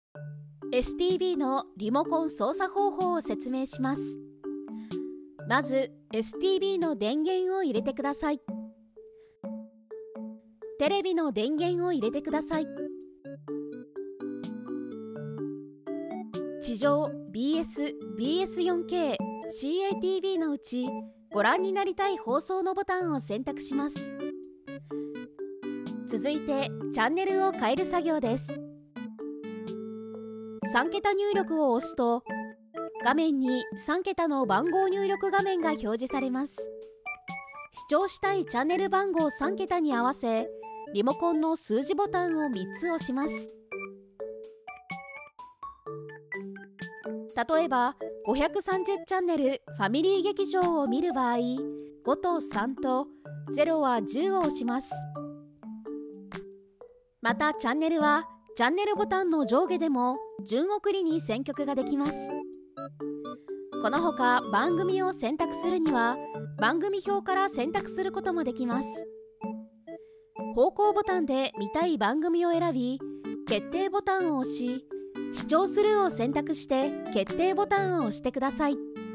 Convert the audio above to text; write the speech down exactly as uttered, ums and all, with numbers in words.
エスティービー のリモコン操作方法を説明します。まず エスティービー の電源を入れてください。テレビの電源を入れてください。地上 ビーエス、ビーエスフォーケー、シーエーティーブイ のうちご覧になりたい放送のボタンを選択します。続いてチャンネルを変える作業です。さん桁入力を押すと画面にさん桁の番号入力画面が表示されます。視聴したいチャンネル番号さん桁に合わせリモコンの数字ボタンをみっつ押します。例えばごひゃくさんじゅうチャンネルファミリー劇場を見る場合、ごとさんとゼロはじゅうを押します。またチャンネルはチャンネルボタンの上下でも順送りに選曲ができます。このほか番組を選択するには番組表から選択することもできます。方向ボタンで見たい番組を選び、決定ボタンを押し、視聴スルーを選択して決定ボタンを押してください。